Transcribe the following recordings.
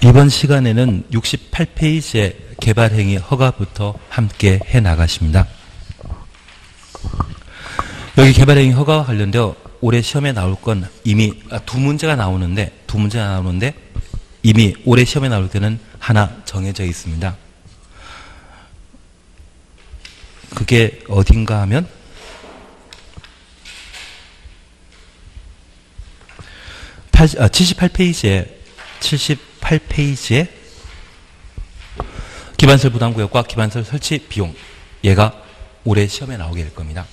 이번 시간에는 68페이지의 개발행위 허가부터 함께 해나가십니다. 여기 개발행위 허가와 관련되어 올해 시험에 나올 건 이미 두 문제가 나오는데 이미 올해 시험에 나올 때는 하나 정해져 있습니다. 그게 어딘가 하면 78페이지에 기반설 부담구역과 기반설 설치 비용, 얘가 올해 시험에 나오게 될 겁니다.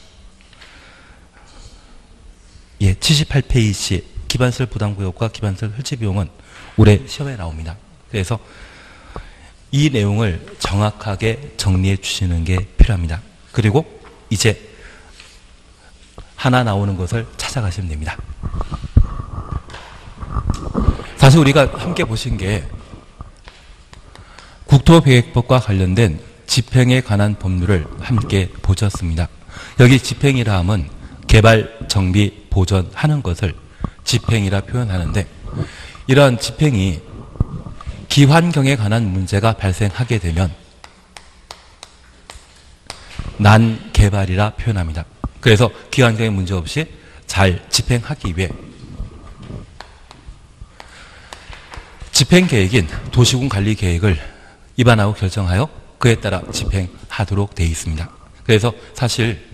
예, 78페이지 기반설 부담구역과 기반설 설치 비용은 올해 시험에 나옵니다. 그래서 이 내용을 정확하게 정리해 주시는 게 필요합니다. 그리고 이제 하나 나오는 것을 찾아가시면 됩니다. 사실 우리가 함께 보신 게 국토계획법과 관련된 집행에 관한 법률을 함께 보셨습니다. 여기 집행이라 함은 개발, 정비, 보전하는 것을 집행이라 표현하는데, 이러한 집행이 기환경에 관한 문제가 발생하게 되면 난개발이라 표현합니다. 그래서 기환경에 문제 없이 잘 집행하기 위해 집행계획인 도시군관리계획을 입안하고 결정하여 그에 따라 집행하도록 되어 있습니다. 그래서 사실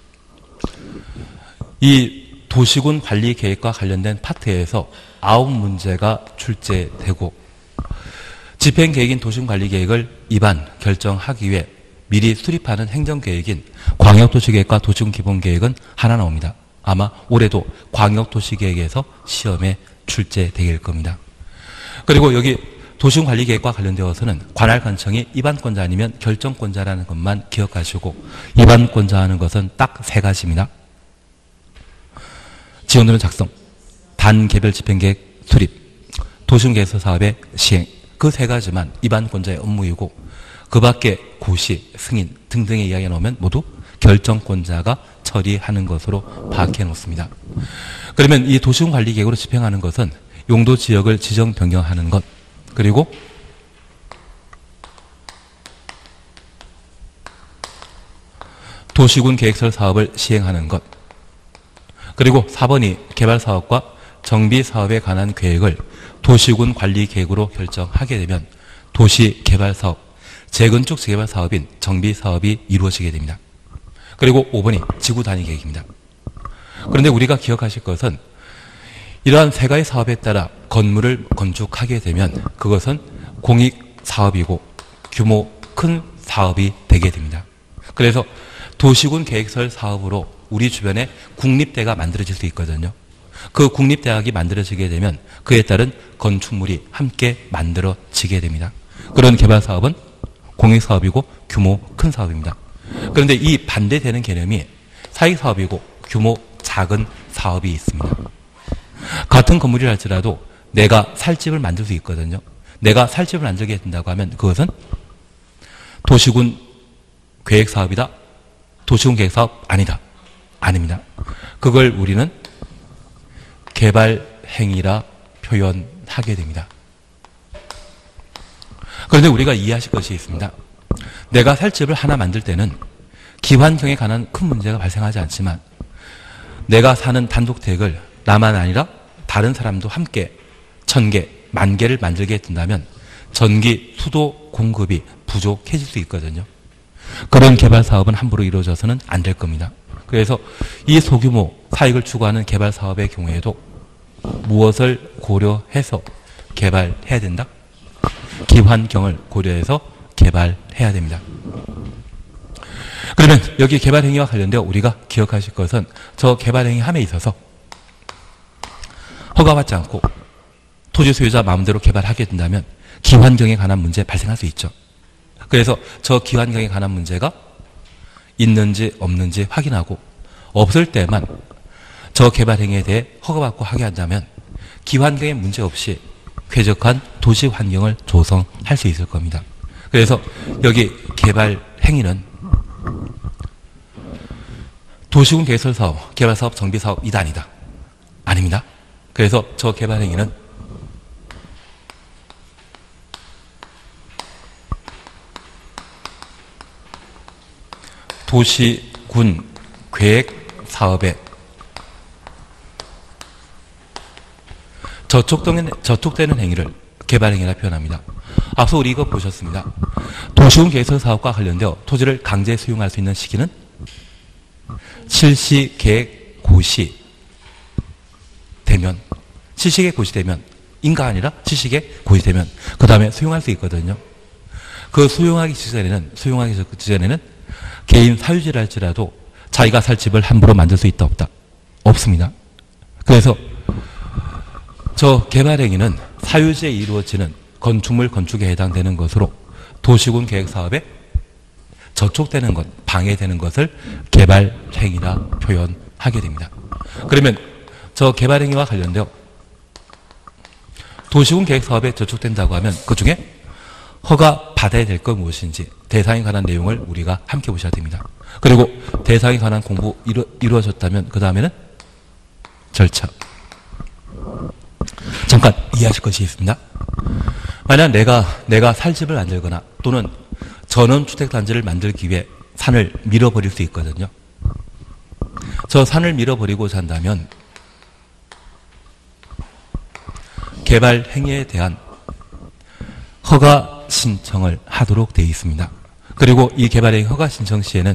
이 도시군관리계획과 관련된 파트에서 9문제가 출제되고, 집행계획인 도시군관리계획을 입안 결정하기 위해 미리 수립하는 행정계획인 광역도시계획과 도시군기본계획은 하나 나옵니다. 아마 올해도 광역도시계획에서 시험에 출제될 겁니다. 그리고 여기 도시군관리계획과 관련되어서는 관할관청이 입안권자 아니면 결정권자라는 것만 기억하시고, 입안권자 하는 것은 딱 세 가지입니다. 지원도는 작성, 단개별 집행계획 수립, 도시군계획서 사업의 시행, 그 세 가지만 입안권자의 업무이고, 그 밖에 고시, 승인 등등의 이야기가 나오면 모두 결정권자가 처리하는 것으로 파악해 놓습니다. 그러면 이 도시군관리계획으로 집행하는 것은 용도 지역을 지정 변경하는 것, 그리고 도시군 계획설 사업을 시행하는 것, 그리고 4번이 개발사업과 정비사업에 관한 계획을 도시군 관리계획으로 결정하게 되면 도시개발사업, 재건축 재개발사업인 정비사업이 이루어지게 됩니다. 그리고 5번이 지구단위계획입니다. 그런데 우리가 기억하실 것은 이러한 세 가지 사업에 따라 건물을 건축하게 되면 그것은 공익사업이고 규모 큰 사업이 되게 됩니다. 그래서 도시군 계획설 사업으로 우리 주변에 국립대가 만들어질 수 있거든요. 그 국립대학이 만들어지게 되면 그에 따른 건축물이 함께 만들어지게 됩니다. 그런 개발사업은 공익사업이고 규모 큰 사업입니다. 그런데 이 반대되는 개념이 사익사업이고 규모 작은 사업이 있습니다. 같은 건물이라 할지라도 내가 살 집을 만들 수 있거든요. 내가 살 집을 만들게 된다고 하면 그것은 도시군 계획사업이다, 도시군 계획사업 아니다, 아닙니다. 그걸 우리는 개발행위라 표현하게 됩니다. 그런데 우리가 이해하실 것이 있습니다. 내가 살 집을 하나 만들 때는 기환경에 관한 큰 문제가 발생하지 않지만, 내가 사는 단독택을 나만 아니라 다른 사람도 함께 1000개, 10,000개를 만들게 된다면 전기, 수도 공급이 부족해질 수 있거든요. 그런 개발 사업은 함부로 이루어져서는 안 될 겁니다. 그래서 이 소규모 사익을 추구하는 개발 사업의 경우에도 무엇을 고려해서 개발해야 된다? 기환경을 고려해서 개발해야 됩니다. 그러면 여기 개발행위와 관련되어 우리가 기억하실 것은 저 개발행위 함에 있어서 허가받지 않고 토지 소유자 마음대로 개발하게 된다면 기환경에 관한 문제 발생할 수 있죠. 그래서 저 기환경에 관한 문제가 있는지 없는지 확인하고, 없을 때만 저 개발행위에 대해 허가받고 하게 한다면 기환경에 문제 없이 쾌적한 도시 환경을 조성할 수 있을 겁니다. 그래서 여기 개발행위는 도시군 개설사업, 개발사업, 정비사업 2단이다. 아닙니다. 그래서 저 개발행위는 도시, 군, 계획, 사업에 저촉되는 행위를 개발행위라 표현합니다. 앞서 우리 이거 보셨습니다. 도시군 계획서 사업과 관련되어 토지를 강제 수용할 수 있는 시기는 실시계획 고시 되면, 실시계획 고시 되면, 인가 아니라 실시계획 고시 되면 그 다음에 수용할 수 있거든요. 그 수용하기 직전에는 개인 사유지를 할지라도 자기가 살 집을 함부로 만들 수 있다 없다? 없습니다. 그래서 저 개발행위는 사유지에 이루어지는 건축물 건축에 해당되는 것으로 도시군 계획사업에 저촉되는 것, 방해되는 것을 개발행위라 표현하게 됩니다. 그러면 저 개발행위와 관련되어 도시군 계획사업에 저촉된다고 하면 그 중에 허가 받아야 될 것 무엇인지 대상에 관한 내용을 우리가 함께 보셔야 됩니다. 그리고 대상에 관한 공부 이루어졌다면 그 다음에는 절차. 잠깐 이해하실 것이 있습니다. 만약 내가 살 집을 만들거나 또는 전원주택단지를 만들기 위해 산을 밀어버릴 수 있거든요. 저 산을 밀어버리고자 한다면 개발 행위에 대한 허가 신청을 하도록 되어 있습니다. 그리고 이 개발행위 허가 신청 시에는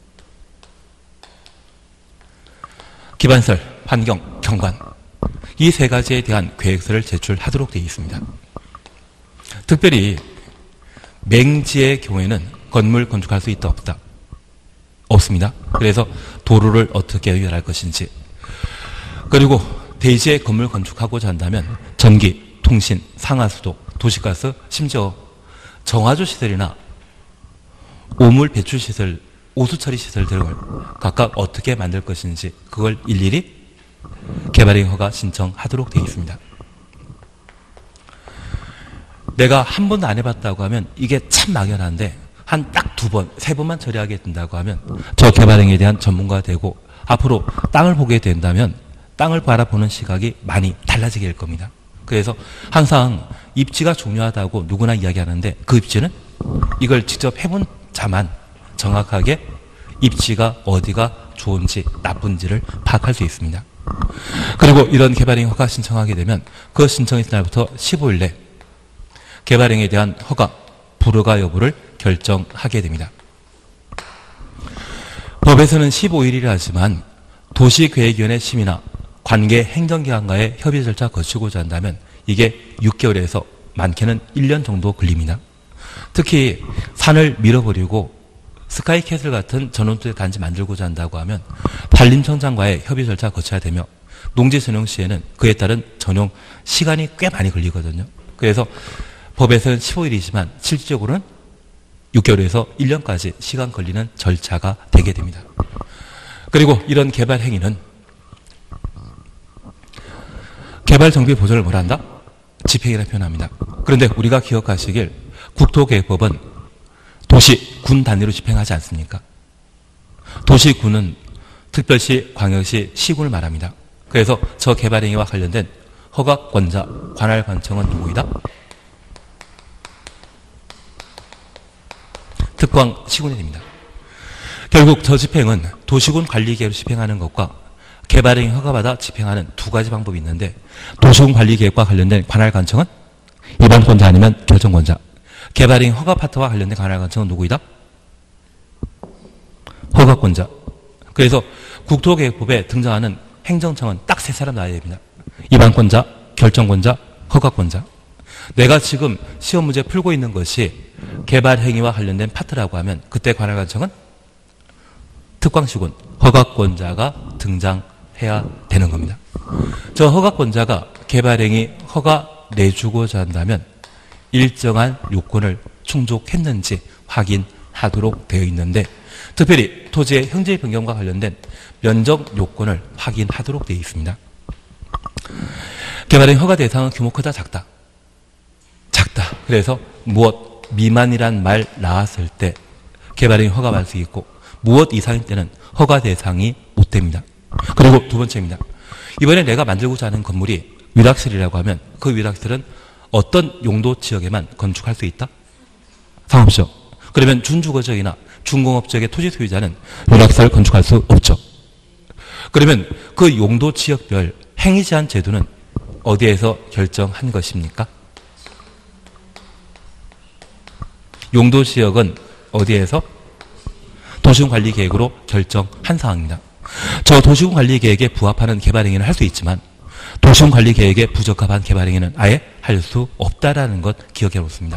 기반설, 환경, 경관 이 세 가지에 대한 계획서를 제출하도록 되어 있습니다. 특별히 맹지의 경우에는 건물 건축할 수 있다 없다? 없습니다. 그래서 도로를 어떻게 연결할 것인지, 그리고 대지에 건물 건축하고자 한다면 전기, 통신, 상하수도, 도시가스, 심지어 정화조 시설이나 오물 배출 시설, 오수처리 시설 등을 각각 어떻게 만들 것인지 그걸 일일이 개발행위 허가 신청하도록 되어 있습니다. 내가 한 번도 안 해봤다고 하면 이게 참 막연한데 한 딱 두 번, 세 번만 처리하게 된다고 하면 저 개발행위에 대한 전문가가 되고 앞으로 땅을 보게 된다면 땅을 바라보는 시각이 많이 달라지게 될 겁니다. 그래서 항상 입지가 중요하다고 누구나 이야기하는데 그 입지는 이걸 직접 해본 자만 정확하게 입지가 어디가 좋은지 나쁜지를 파악할 수 있습니다. 그리고 이런 개발행위 허가 신청하게 되면 그 신청의 날부터 15일 내 개발행위에 대한 허가, 불허가 여부를 결정하게 됩니다. 법에서는 15일이라 하지만 도시계획위원회 심의나 관계 행정기관과의 협의 절차 거치고자 한다면 이게 6개월에서 많게는 1년 정도 걸립니다. 특히 산을 밀어버리고 스카이캐슬 같은 전원주택 단지 만들고자 한다고 하면 산림청장과의 협의 절차 거쳐야 되며 농지 전용 시에는 그에 따른 전용 시간이 꽤 많이 걸리거든요. 그래서 법에서는 15일이지만 실질적으로는 6개월에서 1년까지 시간 걸리는 절차가 되게 됩니다. 그리고 이런 개발 행위는 개발 정비 보전을 뭐라 한다? 집행이라 표현합니다. 그런데 우리가 기억하시길 국토계획법은 도시, 군 단위로 집행하지 않습니까? 도시, 군은 특별시, 광역시, 시군을 말합니다. 그래서 저 개발행위와 관련된 허가권자, 관할관청은 누구이다? 특광 시군이 됩니다. 결국 저 집행은 도시군 관리계획으로 집행하는 것과 개발행위 허가받아 집행하는 두 가지 방법이 있는데 도시군 관리계획과 관련된 관할관청은 일반권자 아니면 결정권자, 개발행위 허가 파트와 관련된 관할관청은 누구이다? 허가권자. 그래서 국토계획법에 등장하는 행정청은 딱 세 사람 나와야 됩니다. 일반권자, 결정권자, 허가권자. 내가 지금 시험 문제 풀고 있는 것이 개발행위와 관련된 파트라고 하면 그때 관할관청은 특광시군, 허가권자가 등장해야 되는 겁니다. 저 허가권자가 개발행위 허가 내주고자 한다면 일정한 요건을 충족했는지 확인하도록 되어 있는데 특별히 토지의 형질 변경과 관련된 면적 요건을 확인하도록 되어 있습니다. 개발행위 허가 대상은 규모 크다 작다? 작다. 그래서 무엇 미만이란 말 나왔을 때 개발행위 허가 받을 수 있고 무엇 이상일 때는 허가 대상이 못 됩니다. 그리고 두 번째입니다. 이번에 내가 만들고자 하는 건물이 위락실이라고 하면 그 위락실은 어떤 용도 지역에만 건축할 수 있다? 상관없죠. 그러면 준주거지역이나 준공업적의 토지 소유자는 윤곽시설을 건축할 수 없죠. 그러면 그 용도 지역별 행위 제한 제도는 어디에서 결정한 것입니까? 용도 지역은 어디에서? 도시군 관리 계획으로 결정한 사항입니다. 저 도시군 관리 계획에 부합하는 개발 행위는 할 수 있지만 도시군 관리 계획에 부적합한 개발 행위는 아예 할 수 없다라는 것 기억해 놓습니다.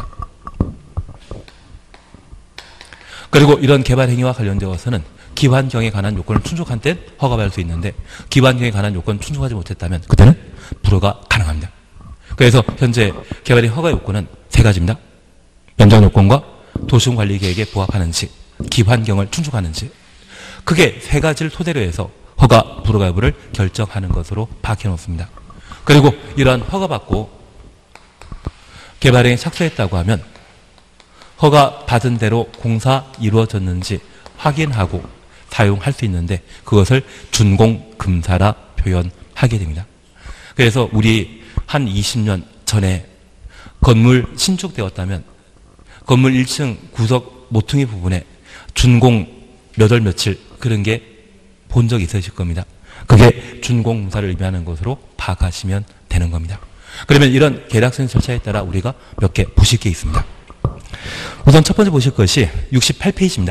그리고 이런 개발 행위와 관련되어서는 기환경에 관한 요건을 충족한 때 허가받을 수 있는데 기환경에 관한 요건을 충족하지 못했다면 그때는 불허가 가능합니다. 그래서 현재 개발행 허가 요건은 세 가지입니다. 연장 요건과 도시군 관리 계획에 부합하는지 기환경을 충족하는지 크게 세 가지를 토대로 해서 허가 불허가 여부를 결정하는 것으로 밝혀 놓습니다. 그리고 이러한 허가받고 개발행위에 착수했다고 하면 허가 받은 대로 공사 이루어졌는지 확인하고 사용할 수 있는데 그것을 준공금사라 표현하게 됩니다. 그래서 우리 한 20년 전에 건물 신축되었다면 건물 1층 구석 모퉁이 부분에 준공 몇 월 며칠 그런 게 본 적 있으실 겁니다. 그게 준공금사를 의미하는 것으로 파악하시면 되는 겁니다. 그러면 이런 계약서행 절차에 따라 우리가 몇 개 보실 게 있습니다. 우선 첫 번째 보실 것이 68페이지입니다.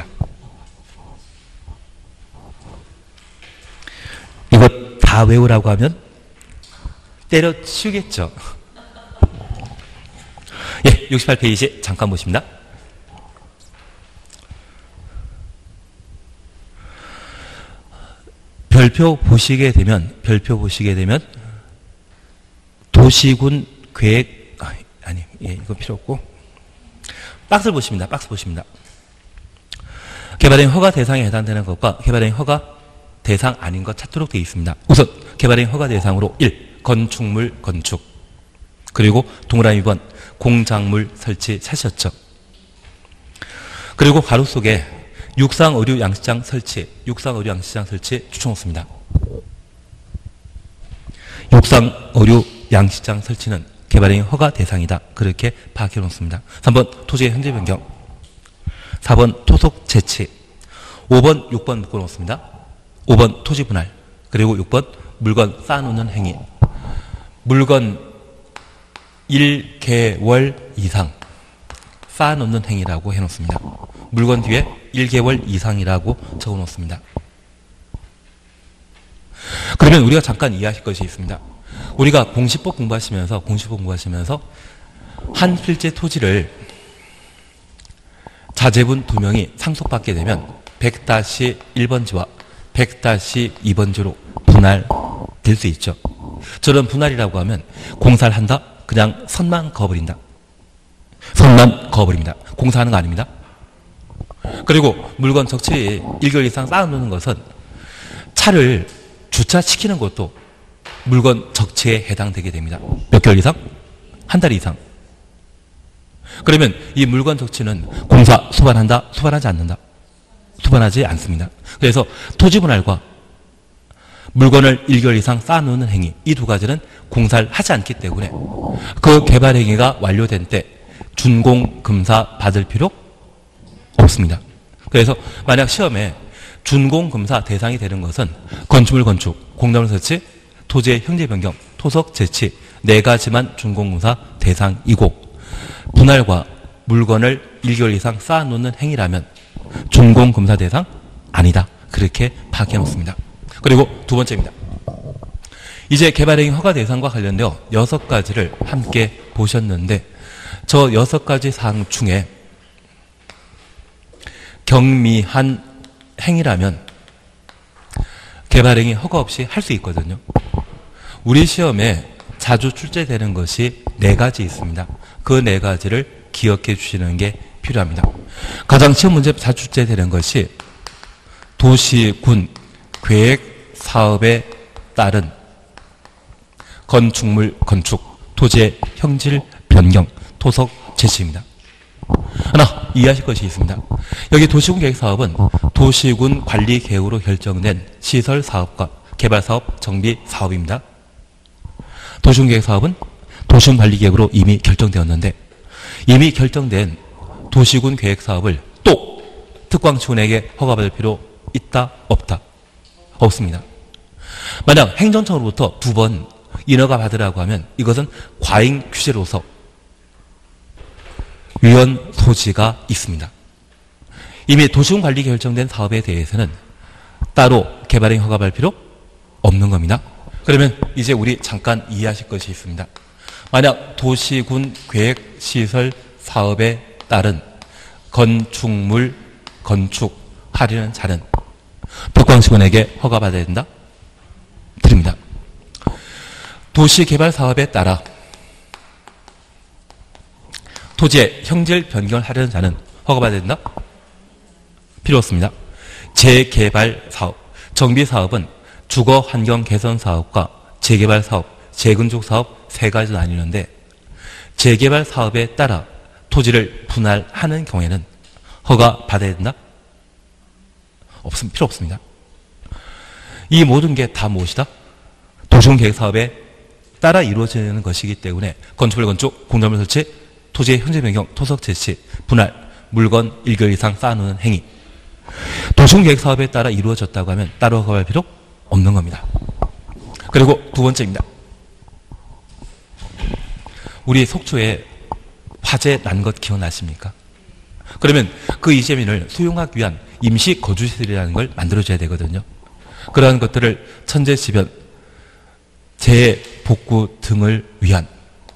이거 다 외우라고 하면 때려치우겠죠. 예, 68페이지 잠깐 보십니다. 별표 보시게 되면 도시군 계획 이거 필요 없고 박스를 보십니다. 박스 보십니다. 개발행 허가 대상에 해당되는 것과 개발행 허가 대상 아닌 것 찾도록 되어 있습니다. 우선 개발행 허가 대상으로 1. 건축물 건축 그리고 동그라미 2번 공작물 설치 찾으셨죠. 그리고 가로 속에 육상의류 양식장 설치 추천했습니다. 육상의류 양식장 설치는 개발행위 허가 대상이다. 그렇게 파악해 놓습니다. 3번 토지의 현재 변경 4번 토속 재치 5번 6번 묶어 놓습니다. 5번 토지 분할 그리고 6번 물건 쌓아놓는 행위 물건 1개월 이상 쌓아놓는 행위라고 해놓습니다. 물건 뒤에 1개월 이상이라고 적어놓습니다. 그러면 우리가 잠깐 이해하실 것이 있습니다. 우리가 공시법 공부하시면서 한 필지 토지를 자제분 2명이 상속받게 되면 100-1번지와 100-2번지로 분할될 수 있죠. 저런 분할이라고 하면 공사를 한다? 그냥 선만 그어버립니다. 공사하는 거 아닙니다. 그리고 물건 적치 1개월 이상 쌓아놓는 것은 차를 주차시키는 것도 물건 적치에 해당되게 됩니다. 몇 개월 이상? 한 달 이상. 그러면 이 물건 적치는 공사 수반한다? 수반하지 않는다? 수반하지 않습니다. 그래서 토지 분할과 물건을 1개월 이상 쌓아놓는 행위 이 두 가지는 공사를 하지 않기 때문에 그 개발 행위가 완료된 때 준공금사 받을 필요 없습니다. 그래서 만약 시험에 준공금사 대상이 되는 것은 건축물 건축, 공작물 설치, 토지의 형제 변경, 토속 재치 4가지만 준공금사 대상이고 분할과 물건을 1개월 이상 쌓아놓는 행위라면 준공금사 대상 아니다. 그렇게 파악해 놓습니다. 그리고 두 번째입니다. 이제 개발행위 허가 대상과 관련되어 6가지를 함께 보셨는데 저 6가지 사항 중에 경미한 행위라면 개발행위 허가 없이 할 수 있거든요. 우리 시험에 자주 출제되는 것이 4가지 있습니다. 그 4가지를 기억해 주시는 게 필요합니다. 가장 시험 문제 자주 출제되는 것이 도시군 계획 사업에 따른 건축물 건축, 토지의 형질 변경, 토속 재치입니다. 하나 이해하실 것이 있습니다. 여기 도시군 계획사업은 도시군 관리 계획으로 결정된 시설 사업과 개발 사업, 정비 사업입니다. 도시군 계획사업은 도시군 관리 계획으로 이미 결정되었는데 이미 결정된 도시군 계획사업을 또 특광시군에게 허가받을 필요 있다? 없다? 없습니다. 만약 행정청으로부터 2번 인허가 받으라고 하면 이것은 과잉 규제로서 위헌 소지가 있습니다. 이미 도시군관리 결정된 사업에 대해서는 따로 개발행 허가받을 필요 없는 겁니다. 그러면 이제 우리 잠깐 이해하실 것이 있습니다. 만약 도시군 계획시설 사업에 따른 건축물 건축하려는 자는 특광시군에게 허가받아야 된다? 드립니다. 도시개발 사업에 따라 토지의 형질 변경을 하려는 자는 허가받아야 된다? 필요 없습니다. 재개발 사업, 정비 사업은 주거 환경 개선 사업과 재개발 사업, 재건축 사업 세 가지로 나뉘는데 재개발 사업에 따라 토지를 분할하는 경우에는 허가 받아야 된다? 필요 없습니다. 이 모든 게 다 무엇이다? 도시군 계획 사업에 따라 이루어지는 것이기 때문에 건축물 건축, 공작물 설치, 토지의 현재 변경, 토석 제치, 분할, 물건 1개월 이상 쌓아놓는 행위. 도시군 계획 사업에 따라 이루어졌다고 하면 따로 허가할 필요 없는 겁니다. 그리고 두 번째입니다. 우리 속초에 화재 난 것 기억나십니까? 그러면 그 이재민을 수용하기 위한 임시 거주시설이라는 걸 만들어줘야 되거든요. 그러한 것들을 천재지변, 재복구 등을 위한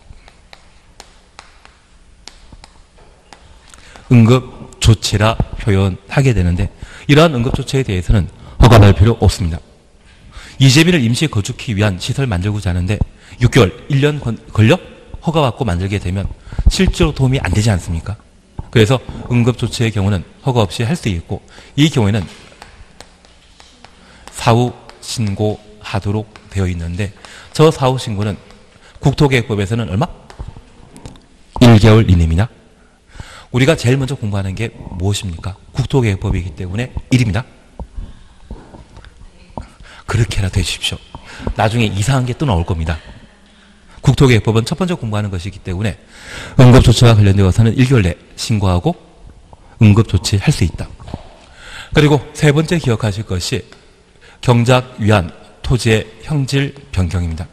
응급조치라 표현하게 되는데 이러한 응급조치에 대해서는 허가받을 필요 없습니다. 이재민을 임시 거주기 위한 시설 만들고자 하는데 6개월, 1년 걸려 허가받고 만들게 되면 실제로 도움이 안 되지 않습니까? 그래서 응급조치의 경우는 허가 없이 할 수 있고 이 경우에는 사후 신고하도록 되어 있는데 저 사후 신고는 국토계획법에서는 얼마? 1개월 이내입니다. 우리가 제일 먼저 공부하는 게 무엇입니까? 국토계획법이기 때문에 1입니다. 그렇게라도 해주십시오. 나중에 이상한 게 또 나올 겁니다. 국토계획법은 첫 번째 공부하는 것이기 때문에 응급조치와 관련되어서는 1개월 내 신고하고 응급조치할 수 있다. 그리고 세 번째 기억하실 것이 경작 위한 토지의 형질 변경입니다.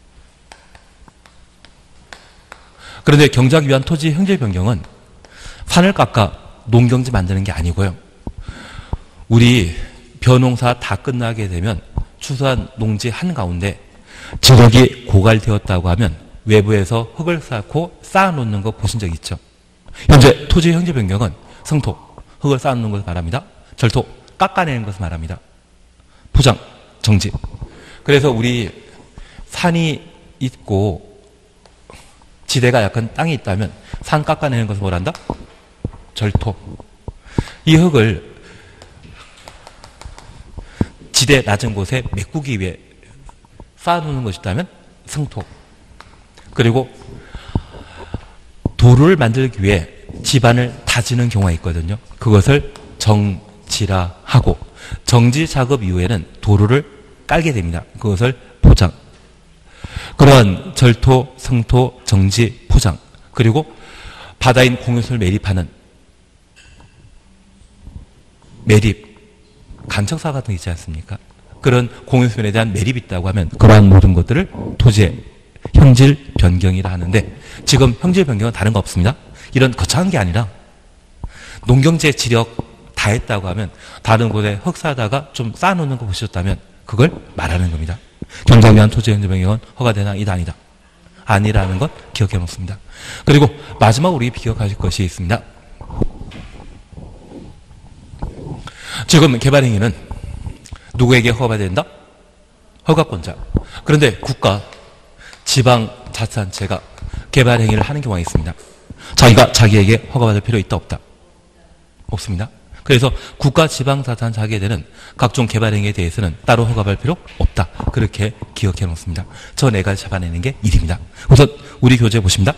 그런데 경작 위한 토지 형질 변경은 산을 깎아 농경지 만드는 게 아니고요. 우리 벼농사 다 끝나게 되면 추수한 농지 한가운데 지력이 고갈되었다고 하면 외부에서 흙을 쌓고 쌓아놓는 거 보신 적 있죠? 현재 토지 형질 변경은 성토, 흙을 쌓아놓는 것을 말합니다. 절토, 깎아내는 것을 말합니다. 포장, 정지. 그래서 우리 산이 있고 지대가 약간 땅이 있다면 산 깎아내는 것을 뭐란다? 절토. 이 흙을 지대 낮은 곳에 메꾸기 위해 쌓아놓는 것이라면 성토. 그리고 도로를 만들기 위해 집안을 다지는 경우가 있거든요. 그것을 정지라 하고 정지 작업 이후에는 도로를 깔게 됩니다. 그것을 포장. 그러한 절토, 성토, 정지, 포장. 그리고 바다인 공유소를 매립하는 매립, 간척사 같은 게 있지 않습니까? 그런 공유소에 대한 매립이 있다고 하면 그러한 모든 것들을 토지의 형질 변경이라 하는데 지금 형질 변경은 다른 거 없습니다. 이런 거창한 게 아니라 농경재 지력 다 했다고 하면 다른 곳에 흙 사다가 좀 쌓아놓는 거 보셨다면 그걸 말하는 겁니다. 경작 위한 토지 형질 변경은 허가되나 이다 아니다. 아니라는 것 기억해 놓습니다. 그리고 마지막 우리 기억하실 것이 있습니다. 지금 개발행위는 누구에게 허가받아야 된다? 허가권자. 그런데 국가, 지방자치단체가 개발행위를 하는 경우가 있습니다. 자기가 자기에게 허가받을 필요 있다 없다? 없습니다. 그래서 국가, 지방자치단체가 하게 되는 각종 개발행위에 대해서는 따로 허가받을 필요 없다. 그렇게 기억해 놓습니다. 저 네 가지 잡아내는 게 일입니다. 우선 우리 교재 보십니다.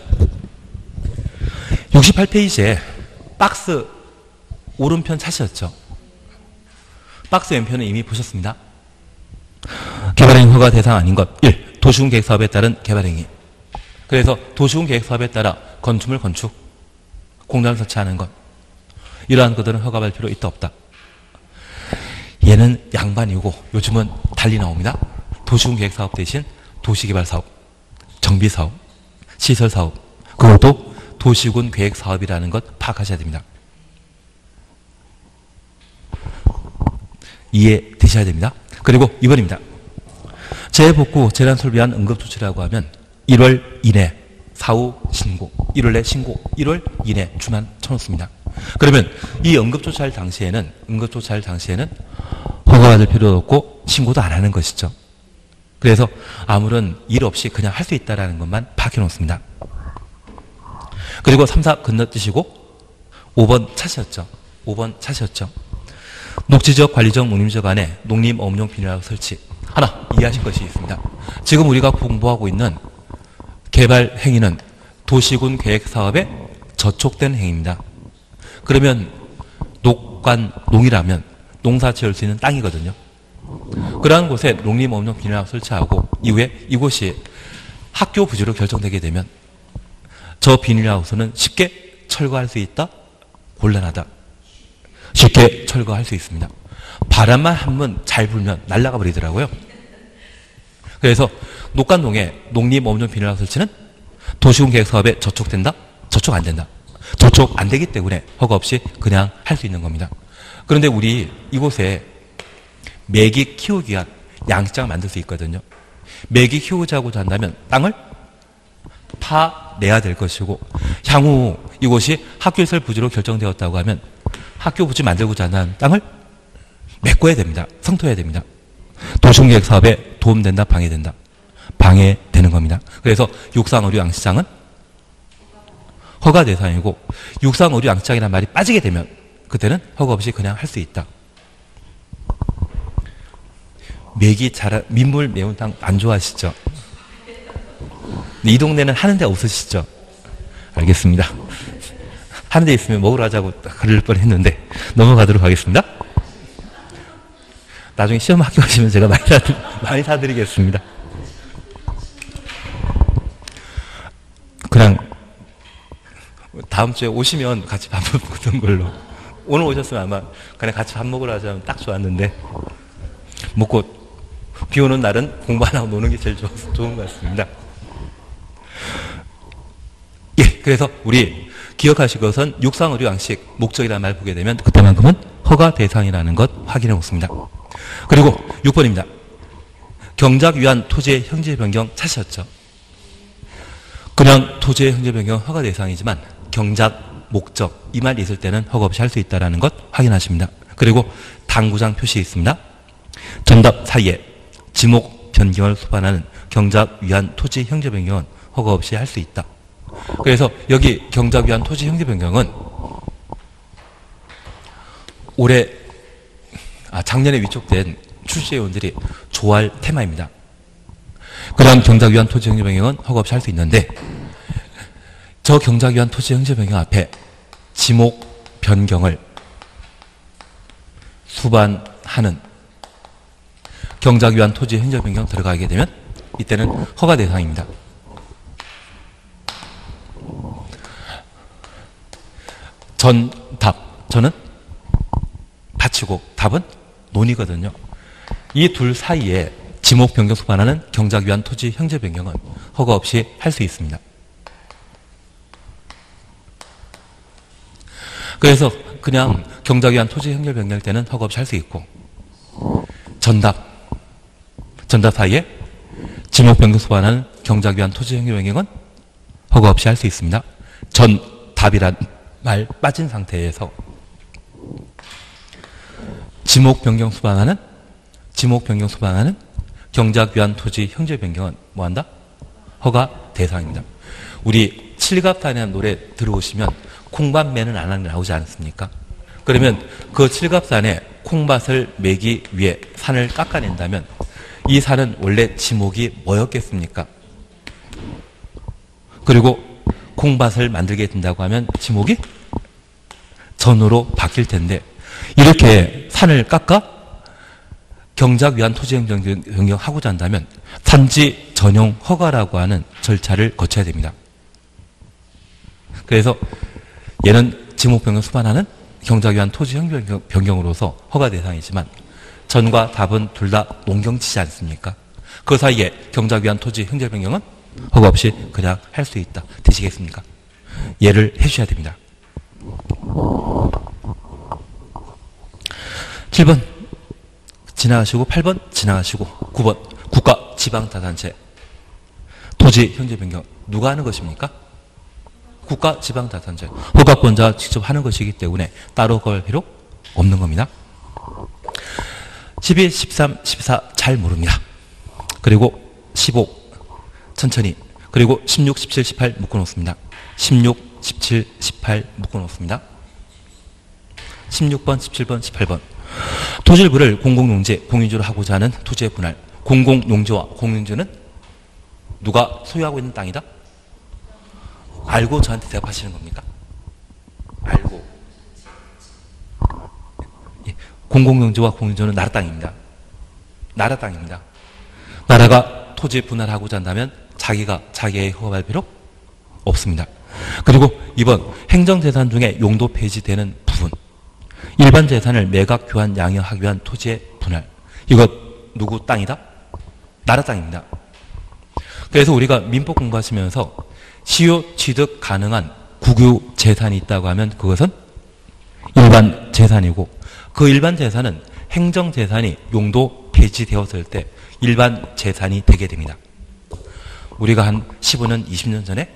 68페이지에 박스 오른편 찾으셨죠? 박스 왼편은 이미 보셨습니다. 개발행위 허가 대상 아닌 것 1. 도시군 계획사업에 따른 개발행위. 그래서 도시군 계획사업에 따라 건축물 건축, 공장 설치하는 것. 이러한 것들은 허가받을 필요 있다 없다. 얘는 양반이고 요즘은 달리 나옵니다. 도시군계획사업 대신 도시개발사업, 정비사업, 시설사업, 그것도 도시군계획사업이라는 것 파악하셔야 됩니다. 이해되셔야 됩니다. 그리고 2번입니다. 재복구, 재난소를 위한 응급조치라고 하면 1월 이내 사후 신고, 1월 내 신고, 1월 이내 주만 쳐놓습니다. 그러면 이 응급조치할 당시에는 허가받을 필요도 없고 신고도 안 하는 것이죠. 그래서 아무런 일 없이 그냥 할 수 있다는 것만 파악해 놓습니다. 그리고 3, 4 건너뛰시고 5번 차시였죠. 5번 차시였죠. 녹지적, 관리적, 농림지역 안에 농림어업용 비닐하우스 설치. 하나 이해하실 것이 있습니다. 지금 우리가 공부하고 있는 개발 행위는 도시군 계획 사업에 저촉된 행위입니다. 그러면 녹관, 농이라면 농사 지을 수 있는 땅이거든요. 그러한 곳에 농림어업용 비닐하우스 설치하고 이후에 이곳이 학교 부지로 결정되게 되면 저 비닐하우스는 쉽게 철거할 수 있다? 곤란하다. 쉽게 철거할 수 있습니다. 바람만 한 번 잘 불면 날아가 버리더라고요. 그래서 녹관동에 농림어업용 비닐하우스 설치는 도시군 계획 사업에 저촉된다? 저촉 안 된다. 저촉 안 되기 때문에 허가 없이 그냥 할 수 있는 겁니다. 그런데 우리 이곳에 메기 키우기 위한 양식장을 만들 수 있거든요. 메기 키우자고자 한다면 땅을 파내야 될 것이고 향후 이곳이 학교시설 부지로 결정되었다고 하면 학교 부지 만들고자 하는 땅을 메꿔야 됩니다. 성토해야 됩니다. 도시계획 사업에 도움된다, 방해된다. 방해되는 겁니다. 그래서 육상의료 양식장은 허가 대상이고 육상의료 양식장이라는 말이 빠지게 되면 그때는 허가 없이 그냥 할 수 있다. 메기 민물 매운탕 안 좋아하시죠? 이 동네는 하는 데 없으시죠? 알겠습니다. 하는 데 있으면 먹으러 하자고 그럴 뻔 했는데 넘어가도록 하겠습니다. 나중에 시험 합격하시면 제가 많이 사드리겠습니다. 그냥 다음 주에 오시면 같이 밥 먹는 걸로. 오늘 오셨으면 아마 그냥 같이 밥 먹으러 하자면 딱 좋았는데 먹고 비 오는 날은 공부 안 하고 노는 게 제일 좋은 것 같습니다. 예, 그래서 우리 기억하실 것은 육상의료 양식 목적이라는 말 보게 되면 그때만큼은 허가 대상이라는 것 확인해 놓습니다. 그리고 6번입니다. 경작 위한 토지의 형질 변경 찾으셨죠? 그냥 토지의 형질 변경 허가 대상이지만 경작 목적 이 말이 있을 때는 허가 없이 할 수 있다는 것 확인하십니다. 그리고 당구장 표시 있습니다. 정답 사이에 지목 변경을 수반하는 경작 위한 토지 형질 변경은 허가 없이 할 수 있다. 그래서 여기 경작 위한 토지 형질 변경은 작년에 위촉된 출시위원들이 좋아할 테마입니다. 그런 경작 위한 토지 형질 변경은 허가 없이 할 수 있는데 저 경작 위한 토지 형질 변경 앞에 지목 변경을 수반하는 경작 위한 토지 형질 변경 들어가게 되면 이때는 허가 대상입니다. 저는 받치고 답은 논이거든요. 이 둘 사이에 지목 변경 수반하는 경작 위한 토지 형질 변경은 허가 없이 할 수 있습니다. 그래서 그냥 경작 위한 토지 형질 변경일 때는 허가 없이 할 수 있고 전답 사이에 지목 변경 수반하는 경작 위한 토지 형질 변경은 허가 없이 할 수 있습니다. 전답이란 말 빠진 상태에서 지목 변경 수반하는 경작 위한 토지 형질 변경은 뭐한다? 허가 대상입니다. 우리 칠갑산이라는 노래 들어오시면 콩밭매는 안 하는 나오지 않습니까? 그러면 그 칠갑산에 콩밭을 매기 위해 산을 깎아낸다면 이 산은 원래 지목이 뭐였겠습니까? 그리고 콩밭을 만들게 된다고 하면 지목이 전으로 바뀔 텐데 이렇게 산을 깎아 경작 위한 토지 형질 변경하고자 한다면 산지 전용 허가라고 하는 절차를 거쳐야 됩니다. 그래서 얘는 지목 변경 수반하는 경작위한 토지 형질 변경으로서 허가 대상이지만 전과 답은 둘 다 농경지지 않습니까? 그 사이에 경작위한 토지 형질 변경은 허가 없이 그냥 할 수 있다. 되시겠습니까? 예를 해주셔야 됩니다. 7번 지나가시고 8번 지나가시고 9번 국가 지방자산체 토지 형질 변경 누가 하는 것입니까? 국가 지방자산체 허가권자가 직접 하는 것이기 때문에 따로 허가할 필요 없는 겁니다. 12, 13, 14 잘 모릅니다. 그리고 15 천천히 그리고 16, 17, 18 묶어놓습니다. 16, 17, 18 묶어놓습니다. 16번, 17번, 18번 토지일부를 공공용지, 공유지로 하고자 하는 토지의 분할 공공용지와 공유지는 누가 소유하고 있는 땅이다? 알고 저한테 대답하시는 겁니까? 알고 예. 공공용지와 공유지는 나라 땅입니다. 나라 땅입니다. 나라가 토지 분할하고자 한다면 자기가 자기의 허가할 필요 없습니다. 그리고 2번 행정재산 중에 용도 폐지되는 부분 일반 재산을 매각, 교환, 양형하기 위한 토지의 분할 이것 누구 땅이다? 나라 땅입니다. 그래서 우리가 민법 공부하시면서 시효 취득 가능한 국유 재산이 있다고 하면 그것은 일반 재산이고 그 일반 재산은 행정재산이 용도 폐지되었을 때 일반 재산이 되게 됩니다. 우리가 한 15년, 20년 전에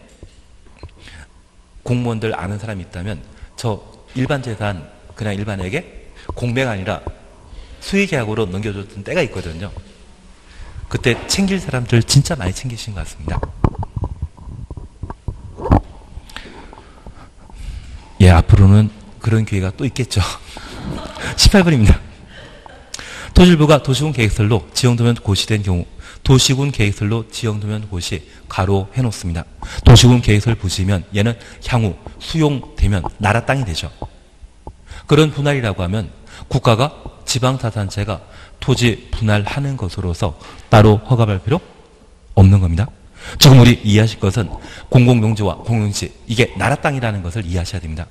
공무원들 아는 사람이 있다면 저 일반 재산 그냥 일반에게 공배가 아니라 수의계약으로 넘겨줬던 때가 있거든요. 그때 챙길 사람들 진짜 많이 챙기신 것 같습니다. 예, 앞으로는 그런 기회가 또 있겠죠. 18번입니다. 토지일부가 도시군 계획설로 지형도면 고시된 경우 도시군 계획설로 지형도면 고시 가로 해놓습니다. 도시군 계획설 보시면 얘는 향후 수용되면 나라 땅이 되죠. 그런 분할이라고 하면 국가가 지방자산체가 토지 분할하는 것으로서 따로 허가할 필요 없는 겁니다. 지금 우리 이해하실 것은 공공용지와 공용지 이게 나라 땅이라는 것을 이해하셔야 됩니다.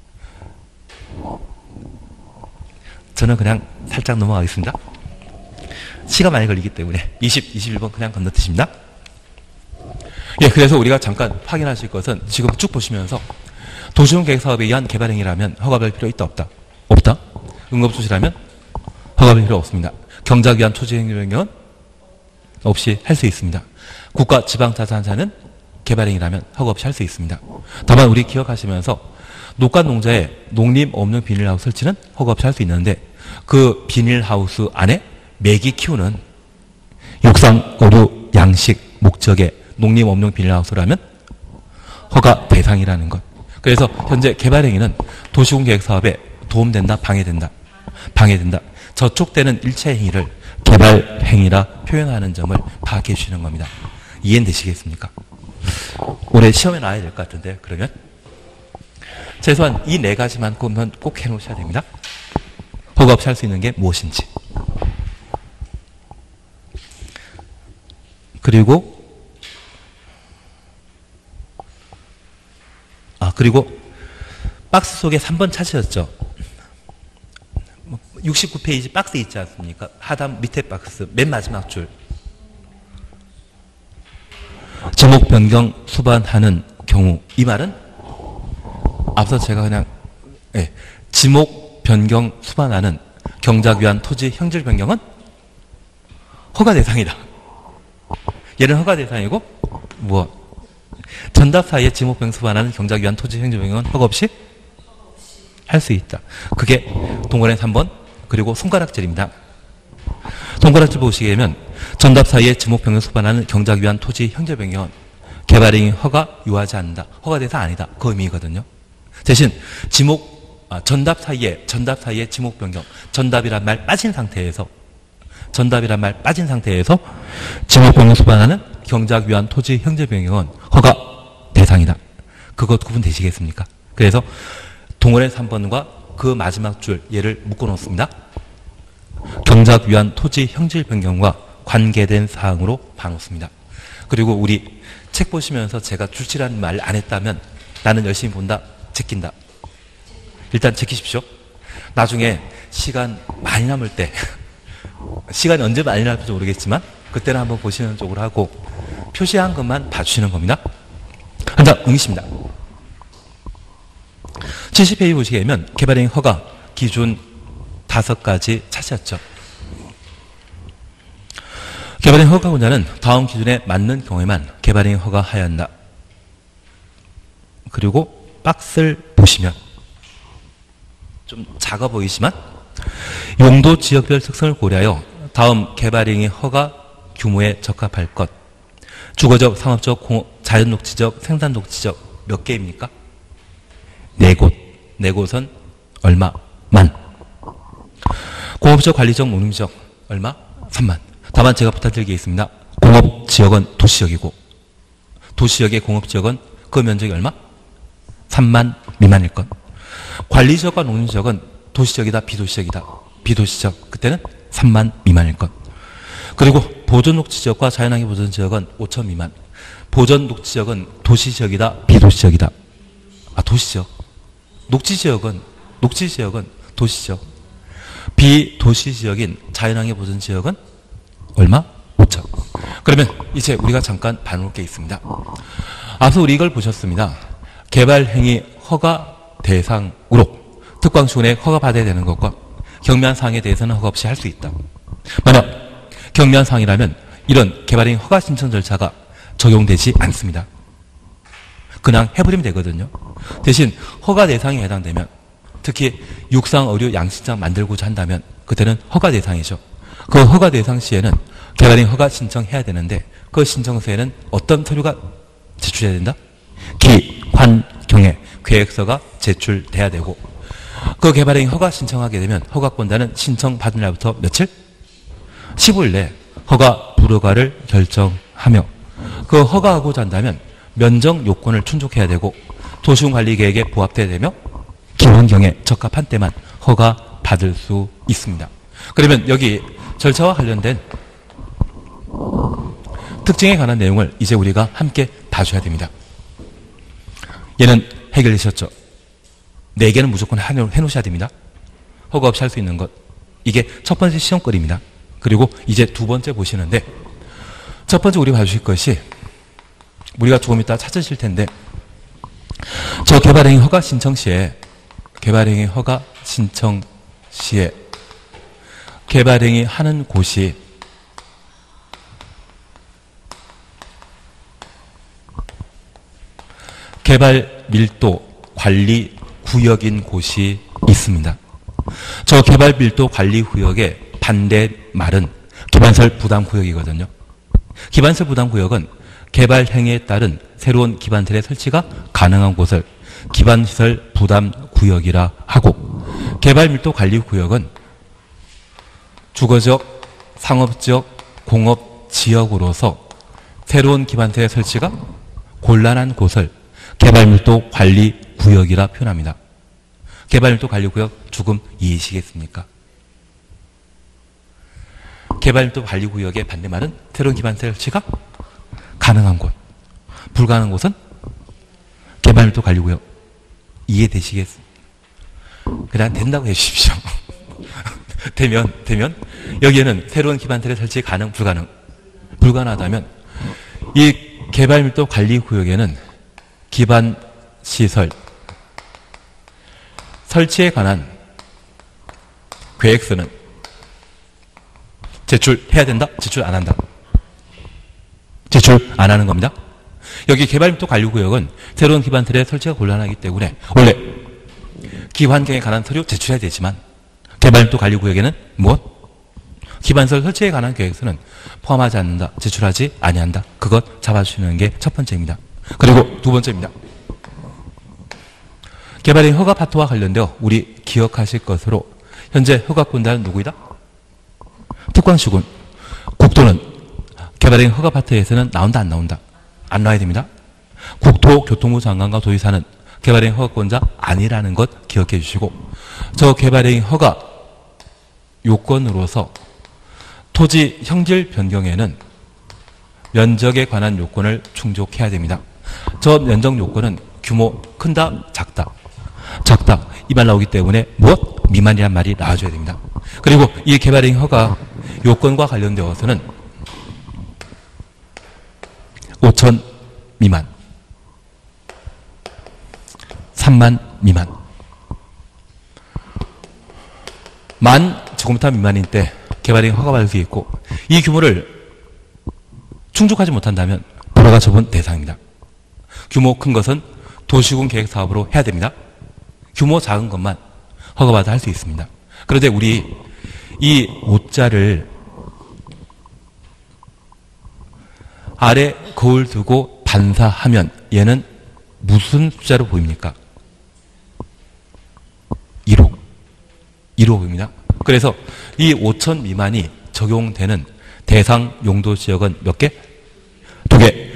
저는 그냥 살짝 넘어가겠습니다. 시간 많이 걸리기 때문에 20, 21번 그냥 건너뛰십니다. 예, 그래서 우리가 잠깐 확인하실 것은 지금 쭉 보시면서 도시군 계획사업에 의한 개발행위라면 허가받을 필요 있다 없다? 없다. 응급조치라면 허가받을 필요 없습니다. 경작에 의한 토지행위 변경은 없이 할 수 있습니다. 국가 지방자산사는 개발행위라면 허가 없이 할 수 있습니다. 다만 우리 기억하시면서 농가농자에 농림 없는 비닐하우스 설치는 허가 없이 할 수 있는데 그 비닐하우스 안에 메기 키우는 육상, 어류, 양식 목적의 농림 없는 비닐하우스라면 허가 대상이라는 것. 그래서 현재 개발행위는 도시군 계획사업에 도움된다, 방해된다. 방해된다. 저촉되는 일체 행위를 개발행위라 표현하는 점을 파악해 주시는 겁니다. 이해되시겠습니까? 올해 시험에 나와야 될 것 같은데 그러면 최소한 이 네 가지만 꼭 해놓으셔야 됩니다. 허가 없이 할 수 있는 게 무엇인지. 그리고 박스 속에 3번 찾으셨죠? 69페이지 박스 있지 않습니까? 하단 밑에 박스 맨 마지막 줄. 제목 변경 수반하는 경우 이 말은 앞서 제가 그냥 지목 변경 수반하는 경작 위한 토지 형질 변경은 허가 대상이다. 얘는 허가 대상이고 무엇? 전답 사이에 지목 변경 수반하는 경작 위한 토지 형질 변경은 허가 없이 할 수 있다. 그게 동그라미 3번 그리고 손가락질입니다. 손가락질 보시게 되면 전답 사이에 지목 변경 수반하는 경작 위한 토지 형질 변경은 개발행위 허가 요하지 않는다. 허가 대상 아니다. 그 의미거든요. 대신 전답 사이에 지목 변경 전답이란 말 빠진 상태에서 지목 변경 수반하는 경작 위한 토지 형질 변경은 허가 대상이다. 그것 구분되시겠습니까? 그래서 동그라미 3번과 그 마지막 줄 얘를 묶어 놓습니다. 경작 위한 토지 형질 변경과 관계된 사항으로 봐놓습니다. 그리고 우리 책 보시면서 제가 줄치라는 말 안 했다면 나는 열심히 본다, 제낀다. 일단 지키십시오. 나중에 시간 많이 남을 때 시간이 언제 많이 남을지 모르겠지만 그때는 한번 보시는 쪽으로 하고 표시한 것만 봐주시는 겁니다. 한 장 응시입니다. 70페이지 보시게 되면 개발행위 허가 기준 5가지 차지했죠. 개발행위 허가권자는 다음 기준에 맞는 경우에만 개발행위 허가하여야 한다. 그리고 박스를 보시면 좀 작아 보이지만 용도 지역별 특성을 고려하여 다음 개발행위 허가 규모에 적합할 것. 주거적, 상업적, 자연녹지적, 생산녹지적 몇 개입니까? 4곳. 4곳은 얼마? 만. 공업적, 관리적, 농림적 얼마? 3만. 다만 제가 부탁드리겠습니다. 공업지역은 도시지역이고 도시지역의 공업지역은 그 면적이 얼마? 3만 미만일 것. 관리지역과 농림지역은 도시지역이다, 비도시지역이다. 비도시지역 그때는 3만 미만일 것. 그리고 보존녹지지역과 자연환경 보존지역은 5천 미만. 보존녹지지역은 도시지역이다, 비도시지역이다. 도시지역. 녹지지역은 도시지역. 비도시지역인 자연환경 보존지역은 얼마? 5천. 그러면 이제 우리가 잠깐 봐놓을 게 있습니다. 앞서 우리 이걸 보셨습니다. 개발행위 허가 대상으로 특광시군에 허가받아야 되는 것과 경미한 사항에 대해서는 허가 없이 할 수 있다. 만약 경미한 사항이라면 이런 개발행위 허가 신청 절차가 적용되지 않습니다. 그냥 해버리면 되거든요. 대신 허가 대상에 해당되면 특히 육상, 어류, 양식장 만들고자 한다면 그때는 허가 대상이죠. 그 허가 대상 시에는 개발행위 허가 신청해야 되는데 그 신청서에는 어떤 서류가 제출해야 된다? 기환경에 계획서가 제출돼야 되고 그 개발행위 허가 신청하게 되면 허가권자는 신청받은 날부터 며칠? 15일 내에 허가 불허가를 결정하며 그 허가하고자 한다면 면적 요건을 충족해야 되고 도시군관리계획에 부합돼야 되며 기환경에 적합한 때만 허가 받을 수 있습니다. 그러면 여기 절차와 관련된 특징에 관한 내용을 이제 우리가 함께 봐줘야 됩니다. 얘는 해결되셨죠? 4개는 무조건 해놓으셔야 됩니다. 허가 없이 할 수 있는 것. 이게 첫 번째 시험거리입니다. 그리고 이제 두 번째 보시는데 첫 번째 우리 봐주실 것이 우리가 조금 이따 찾으실 텐데 저 개발행위 허가 신청 시에 개발행위 허가 신청 시에 개발행위 하는 곳이 개발 밀도 관리 구역인 곳이 있습니다. 저 개발 밀도 관리 구역의 반대말은 기반시설 부담 구역이거든요. 기반시설 부담 구역은 개발 행위에 따른 새로운 기반시설의 설치가 가능한 곳을 기반시설 부담 구역이라 하고 개발 밀도 관리 구역은 주거적, 상업적, 공업 지역으로서 새로운 기반시설의 설치가 곤란한 곳을 개발밀도 관리 구역이라 표현합니다. 개발밀도 관리 구역 조금 이해하시겠습니까? 개발밀도 관리 구역의 반대말은 새로운 기반시설 설치가 가능한 곳, 불가능한 곳은 개발밀도 관리 구역. 이해되시겠습니까? 그냥 된다고 해주십시오. 되면 여기에는 새로운 기반시설의 설치 가능, 불가능. 불가능하다면 이 개발밀도 관리 구역에는 기반시설 설치에 관한 계획서는 제출해야 된다? 제출 안 한다? 제출 안 하는 겁니다. 여기 개발밀도 관리구역은 새로운 기반시설의 설치가 곤란하기 때문에 원래 기환경에 관한 서류 제출해야 되지만 개발밀도 관리구역에는 무엇? 기반시설 설치에 관한 계획서는 포함하지 않는다. 제출하지 아니한다. 그것 잡아주시는 게 첫 번째입니다. 그리고 두 번째입니다. 개발행위 허가 파트와 관련되어 우리 기억하실 것으로 현재 허가권자는 누구이다? 특광시군. 국토는 개발행위 허가 파트에서는 나온다 안 나온다? 안 나와야 됩니다. 국토교통부 장관과 도지사는 개발행위 허가권자 아니라는 것 기억해 주시고 저 개발행위 허가 요건으로서 토지 형질 변경에는 면적에 관한 요건을 충족해야 됩니다. 저 면적 요건은 규모 큰다, 작다. 작다. 이 말 나오기 때문에 무엇? 미만이란 말이 나와줘야 됩니다. 그리고 이 개발행위 허가 요건과 관련되어서는 5천 미만, 3만 미만, 만 제곱미터 미만인 때 개발행위 허가받을 수 있고, 이 규모를 충족하지 못한다면 불허가 처분 대상입니다. 규모 큰 것은 도시군 계획 사업으로 해야 됩니다. 규모 작은 것만 허가받아 할 수 있습니다. 그런데 우리 이 5자를 아래 거울 두고 반사하면 얘는 무슨 숫자로 보입니까? 1호. 1호 보입니다. 그래서 이 5천 미만이 적용되는 대상 용도 지역은 몇 개? 2개.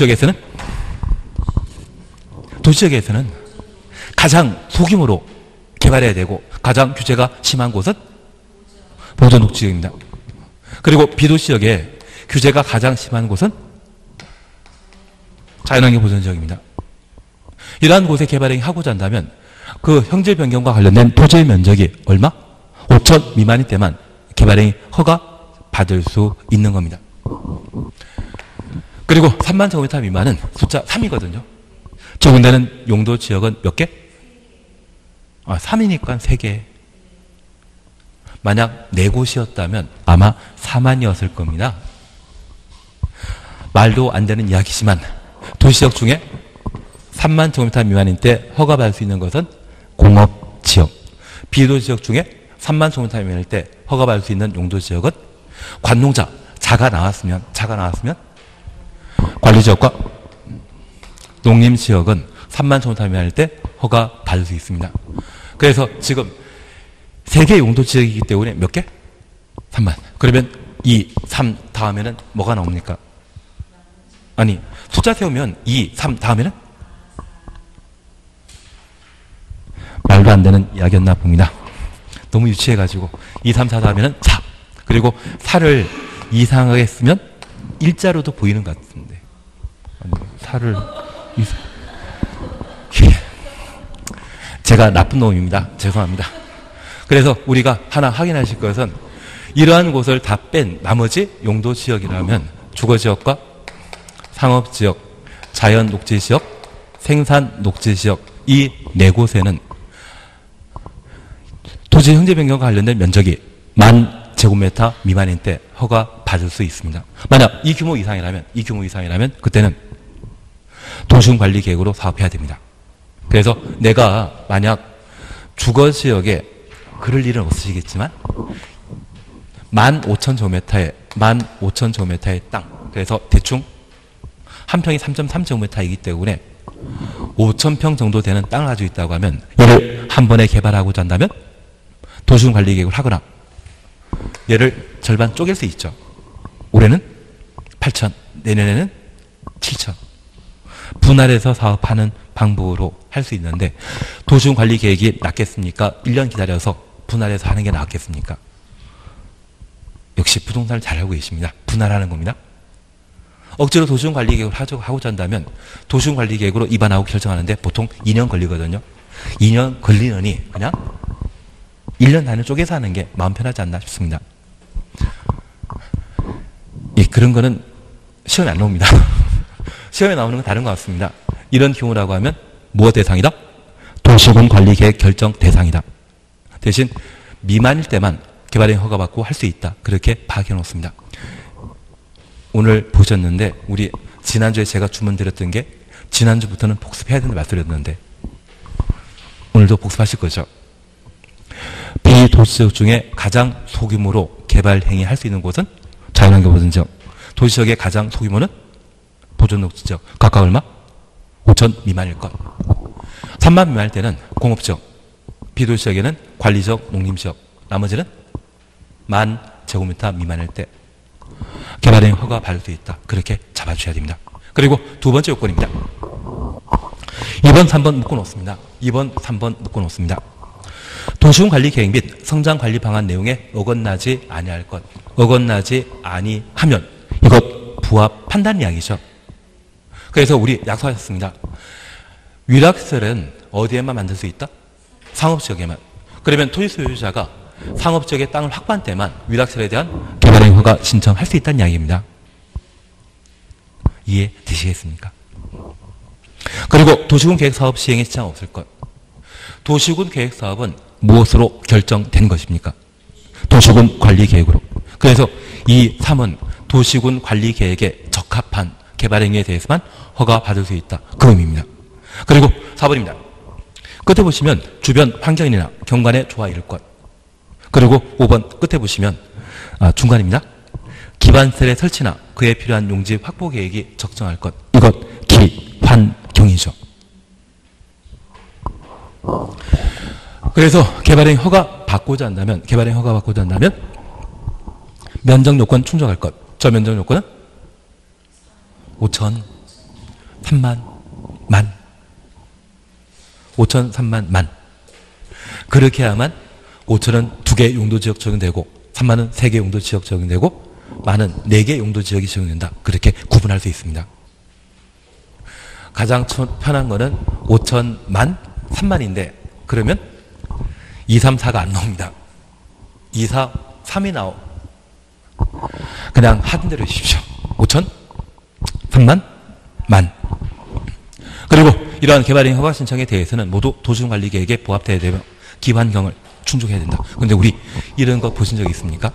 도시지역에서는 가장 소규모로 개발해야 되고 가장 규제가 심한 곳은 보존녹지역입니다. 그리고 비도시지역에 규제가 가장 심한 곳은 자연환경 보존지역입니다. 이러한 곳에 개발행위 하고자 한다면 그 형질 변경과 관련된 토지의 면적이 얼마? 5천 미만일 때만 개발행위 허가 받을 수 있는 겁니다. 그리고 3만 제곱미터 미만은 숫자 3이거든요. 적용되는 용도 지역은 몇 개? 3이니까 3개. 만약 4곳이었다면 아마 4만이었을 겁니다. 말도 안 되는 이야기지만 도시지역 중에 3만 제곱미터 미만일 때 허가받을 수 있는 것은 공업지역. 비도시지역 중에 3만 제곱미터 미만일 때 허가받을 수 있는 용도지역은 관농자, 자가 나왔으면 관리지역과 농림지역은 3만 제곱미터 미만일 때 허가받을 수 있습니다. 그래서 지금 3개 용도지역이기 때문에 몇 개? 3만. 그러면 2, 3 다음에는 뭐가 나옵니까? 아니, 숫자 세우면 2, 3 다음에는? 말도 안 되는 이야기였나 봅니다. 너무 유치해가지고 2, 3, 4 다음에는 4. 그리고 4를 이상하게 쓰면 일자로도 보이는 것 같은데. 아니, 4를 제가 나쁜 놈입니다. 죄송합니다. 그래서 우리가 하나 확인하실 것은 이러한 곳을 다 뺀 나머지 용도지역이라면 주거지역과 상업지역, 자연녹지지역, 생산녹지지역 이 4곳에는 토지 형질 변경과 관련된 면적이 1만 제곱미터 미만인 때 허가 받을 수 있습니다. 만약 이 규모 이상이라면 그때는 도시군관리계획으로 사업해야 됩니다. 그래서 내가 만약 주거지역에 그럴 일은 없으시겠지만 15,000제곱미터의 땅, 그래서 대충 한 평이 3.3제곱미터이기 때문에 5,000평 정도 되는 땅을 가지고 있다고 하면 얘를 한 번에 개발하고자 한다면 도시군관리계획을 하거나 얘를 절반 쪼갤 수 있죠. 올해는 8천, 내년에는 7천. 분할해서 사업하는 방법으로 할 수 있는데 도시군관리계획이 낫겠습니까? 1년 기다려서 분할해서 하는 게 낫겠습니까? 역시 부동산을 잘 알고 계십니다. 분할하는 겁니다. 억지로 도시군관리계획을 하고자 한다면 도시군관리계획으로 입안하고 결정하는데 보통 2년 걸리거든요. 2년 걸리느니 그냥 1년 단위로 쪼개서 하는 게 마음 편하지 않나 싶습니다. 예, 그런 거는 시험에 안 나옵니다. 시험에 나오는 건 다른 것 같습니다. 이런 경우라고 하면 무엇 대상이다? 도시군관리계획 결정 대상이다. 대신 미만일 때만 개발행위 허가받고 할 수 있다. 그렇게 파악해 놓습니다. 오늘 보셨는데 우리 지난주에 제가 주문드렸던 게 지난주부터는 복습해야 된다는 말씀드렸는데 오늘도 복습하실 거죠? 비도시지역 중에 가장 소규모로 개발행위 할 수 있는 곳은 자연환경 보존지역. 도시지역의 가장 소규모는 보존녹지지역. 각각 얼마? 5천 미만일 것. 3만 미만일 때는 공업지역. 비도시지역에는 관리지역, 농림지역. 나머지는 1만 제곱미터 미만일 때 개발행위 허가 받을 수 있다. 그렇게 잡아주셔야 됩니다. 그리고 두 번째 요건입니다. 2번, 3번 묶어놓습니다. 2번, 3번 묶어놓습니다. 도시군관리계획 및 성장관리 방안 내용에 어긋나지 아니할 것. 어긋나지 아니하면 이것 부합한다는 이야기죠. 그래서 우리 약속하셨습니다. 위락시설은 어디에만 만들 수 있다? 상업지역에만. 그러면 토지 소유자가 상업지역의 땅을 확보한 때만 위락설에 대한 개발행위 허가 신청할 수 있다는 이야기입니다. 이해되시겠습니까? 그리고 도시군 계획사업 시행에 지장 없을 것. 도시군 계획사업은 무엇으로 결정된 것입니까? 도시군 관리계획으로. 그래서 이 3은 도시군 관리계획에 적합한 개발행위에 대해서만 허가받을 수 있다. 그 의미입니다. 그리고 4번입니다. 끝에 보시면 주변 환경이나 경관에 좋아 이를 것. 그리고 5번 끝에 보시면 중간입니다. 기반셀의 설치나 그에 필요한 용지 확보 계획이 적정할 것. 이것 기환경이죠. 그래서 개발행위 허가 받고자 한다면 면적 요건 충족할 것. 저 면적 요건은 5천, 3만, 만. 5천, 3만, 만. 그렇게 해야만 5천은 2개 용도지역 적용되고 3만은 3개 용도지역 적용되고 만은 4개 용도지역이 적용된다. 그렇게 구분할 수 있습니다. 가장 편한 거는 5천, 만, 3만인데 그러면 2, 3, 4가 안 나옵니다. 2, 4, 3이 나오. 그냥 하던 대로 해주십시오. 5천, 3만, 만. 그리고 이러한 개발행위 허가 신청에 대해서는 모두 도시군관리계획에 부합돼야 되며 기반경을 충족해야 된다. 그런데 우리 이런 거 보신 적 있습니까?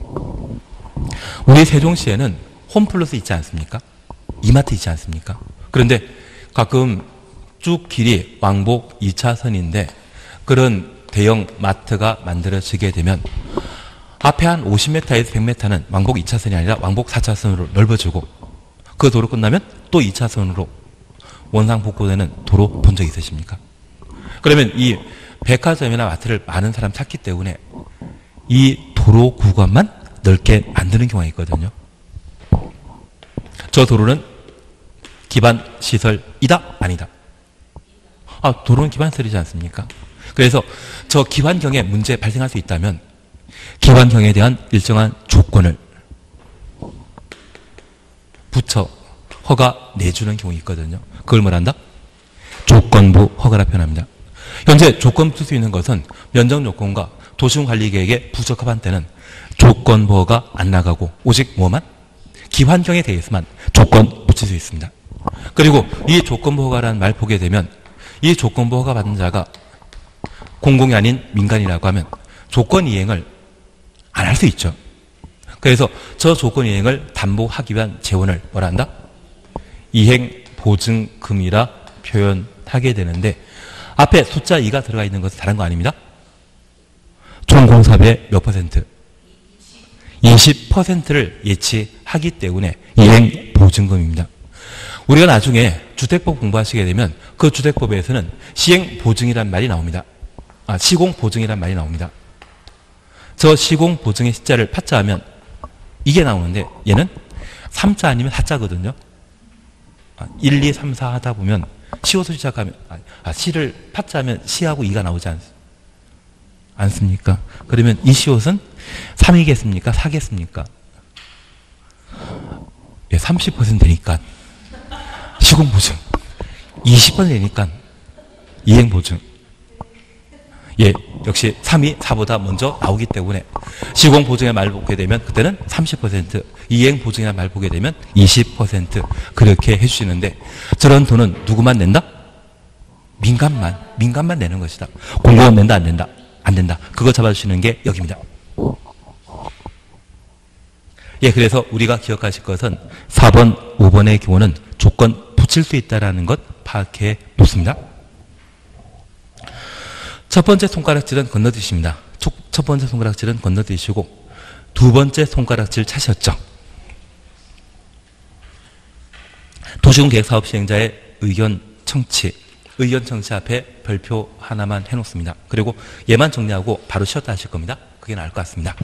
우리 세종시에는 홈플러스 있지 않습니까? 이마트 있지 않습니까? 그런데 가끔 쭉 길이 왕복 2차선인데 그런 대형 마트가 만들어지게 되면 앞에 한 50m에서 100m는 왕복 2차선이 아니라 왕복 4차선으로 넓어지고 그 도로 끝나면 또 2차선으로 원상복구되는 도로 본 적 있으십니까? 그러면 이 백화점이나 마트를 많은 사람 찾기 때문에 이 도로 구간만 넓게 만드는 경우가 있거든요. 저 도로는 기반시설이다? 아니다? 도로는 기반시설이지 않습니까? 그래서 저 기반경에 문제 발생할 수 있다면 기반경에 대한 일정한 조건을 붙여 허가 내주는 경우 있거든요. 그걸 뭐란다? 조건부 허가라 표현합니다. 현재 조건부 쓸 수 있는 것은 면적 요건과 도시군관리계획에 부적합한 때는 조건부 허가 안 나가고 오직 뭐만? 기환경에 대해서만 조건 붙일 수 있습니다. 그리고 이 조건부 허가라는 말 보게 되면 이 조건부 허가 받는 자가 공공이 아닌 민간이라고 하면 조건 이행을 안 할 수 있죠. 그래서 저 조건 이행을 담보하기 위한 재원을 뭐라 한다? 이행보증금이라 표현하게 되는데 앞에 숫자 2가 들어가 있는 것은 다른 거 아닙니다. 총 공사비의 몇 퍼센트? 20%를 예치하기 때문에 이행보증금입니다. 우리가 나중에 주택법 공부하시게 되면 그 주택법에서는 시행보증이란 말이 나옵니다. 시공보증이란 말이 나옵니다. 저 시공보증의 시자를 파자하면 이게 나오는데 얘는 3자 아니면 4자거든요. 1, 2, 3, 4 하다 보면 시호서 시작하면 시를 파자하면 시하고 2가 나오지 않습니까? 그러면 이 시옷은 3이겠습니까? 4겠습니까? 예, 30% 되니까 시공보증, 20% 되니까 이행보증. 예, 역시 3이 4보다 먼저 나오기 때문에 시공보증의 말을 보게 되면 그때는 30%, 이행보증이라는 말을 보게 되면 20% 그렇게 해주시는데 저런 돈은 누구만 낸다? 민간만 내는 것이다. 공공은 낸다, 안 낸다? 안 된다. 그거 잡아주시는 게 여기입니다. 예, 그래서 우리가 기억하실 것은 4번, 5번의 경우는 조건 붙일 수 있다는 것 파악해 놓습니다. 첫 번째 손가락질은 건너뛰십니다. 첫 번째 손가락질은 건너뛰시고 두 번째 손가락질 차셨죠. 도시군계획사업 시행자의 의견 청취 앞에 별표 하나만 해놓습니다. 그리고 얘만 정리하고 바로 쉬었다 하실 겁니다. 그게 나을 것 같습니다.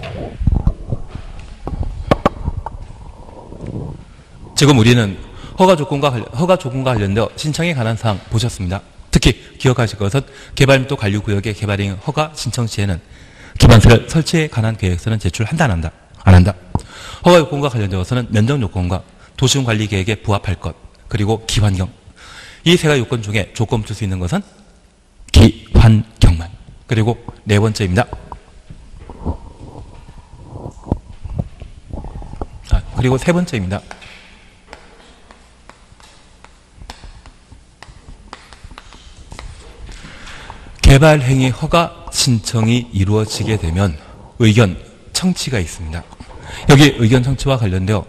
지금 우리는 허가 조건과 관련되어 신청에 관한 사항 보셨습니다. 특히 기억하실 것은 개발밀도 관리구역의 개발행위 허가 신청 시에는 기반시설 설치에 관한 계획서는 제출한다, 안 한다? 안 한다. 허가 요건과 관련되어서는 면적 요건과 도시군관리계획에 부합할 것, 그리고 기환경. 이 세 가지 요건 중에 조건 붙일 수 있는 것은 기환경만. 그리고 네 번째입니다. 그리고 세 번째입니다. 개발행위 허가 신청이 이루어지게 되면 의견 청취가 있습니다. 여기 의견 청취와 관련되어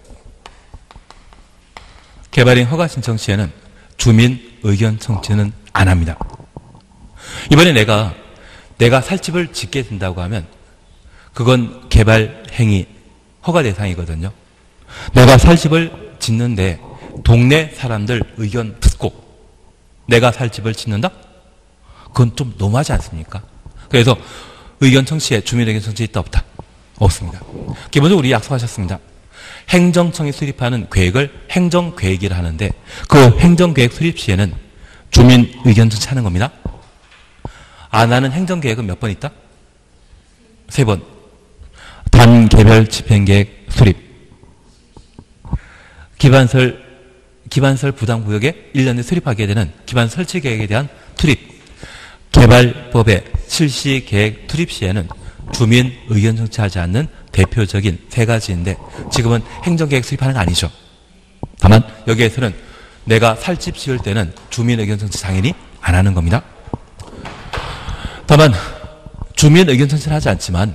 개발행위 허가 신청 시에는 주민 의견 청취는 안 합니다. 이번에 내가 살집을 짓게 된다고 하면 그건 개발행위 허가 대상이거든요. 내가 살집을 짓는데 동네 사람들 의견 듣고 내가 살집을 짓는다? 그건 좀 너무하지 않습니까? 그래서 의견 청취에 주민 의견 청취 있다 없다? 없습니다. 기본적으로 우리 약속하셨습니다. 행정청이 수립하는 계획을 행정계획이라 하는데 그 행정계획 수립 시에는 주민 의견 청취하는 겁니다. 안 하는 행정계획은 몇 번 있다? 3번. 단개별 집행계획 수립. 기반설 부담구역에 1년에 수립하게 되는 기반 설치계획에 대한 투입. 개발법의 실시계획 투입 시에는 주민 의견 청취하지 않는 대표적인 3가지인데 지금은 행정계획 수립하는 거 아니죠. 다만 여기에서는 내가 살집 지을 때는 주민 의견 청취 당연히 안 하는 겁니다. 다만 주민 의견 청취는 하지 않지만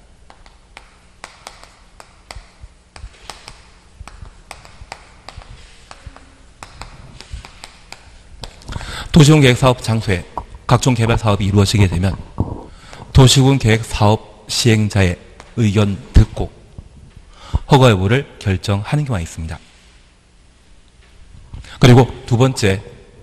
도시군계획 사업 장소에 각종 개발 사업이 이루어지게 되면 도시군 계획 사업 시행자의 의견 듣고 허가 여부를 결정하는 경우가 있습니다. 그리고 두 번째,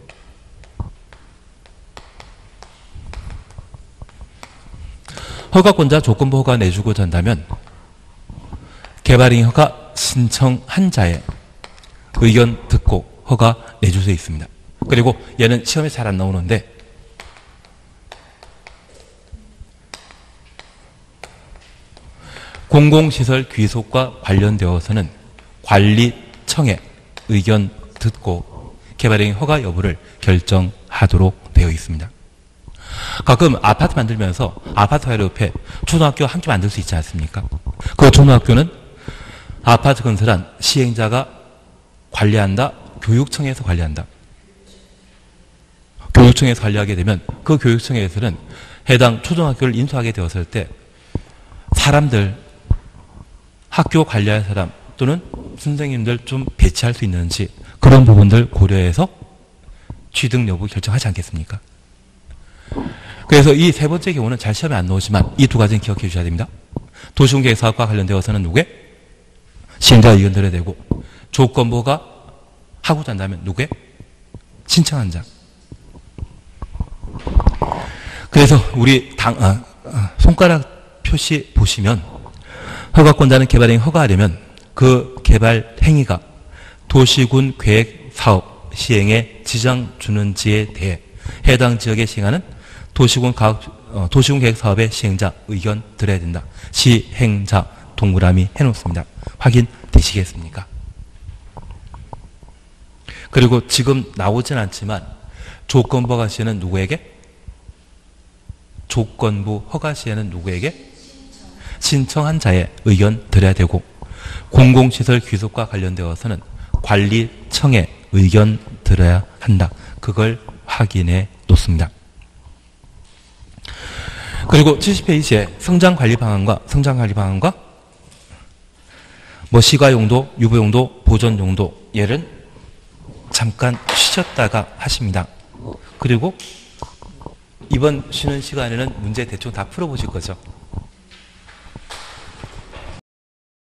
허가권자 조건부 허가 내주고자 한다면 개발행위 허가 신청한 자의 의견 듣고 허가 내줄 수 있습니다. 그리고 얘는 시험에 잘 안 나오는데 공공시설 귀속과 관련되어서는 관리청의 의견 듣고 개발행위 허가 여부를 결정하도록 되어 있습니다. 가끔 아파트 만들면서 아파트 바로 옆에 초등학교 한 개 만들 수 있지 않습니까? 그 초등학교는 아파트 건설한 시행자가 관리한다, 교육청에서 관리한다. 교육청에서 관리하게 되면 그 교육청에서는 해당 초등학교를 인수하게 되었을 때 사람들, 학교 관리할 사람 또는 선생님들 좀 배치할 수 있는지 그런 부분들 고려해서 취득 여부 결정하지 않겠습니까? 그래서 이 세 번째 경우는 잘 시험에 안 나오지만 이 두 가지는 기억해 주셔야 됩니다. 도시군계획 사업과 관련되어서는 누구의? 시행자 의견 들어야 되고 조건부가 하고자 한다면 누구의? 신청한 자. 그래서 우리 손가락 표시 보시면 허가권자는 개발행위 허가하려면 그 개발 행위가 도시군 계획 사업 시행에 지장 주는지에 대해 해당 지역에 시행하는 도시군 계획 사업의 시행자 의견 들어야 된다. 시행자 동그라미 해놓습니다. 확인되시겠습니까? 그리고 지금 나오진 않지만 조건부 허가 시에는 누구에게? 조건부 허가 시에는 누구에게? 신청한 자의 의견 들어야 되고 공공시설 귀속과 관련되어서는 관리청의 의견 들어야 한다. 그걸 확인해 놓습니다. 그리고 70페이지에 성장관리 방안과 시가용도, 유보용도, 보존용도 얘를 잠깐 쉬셨다가 하십니다. 그리고 이번 쉬는 시간에는 문제 대충 다 풀어보실 거죠.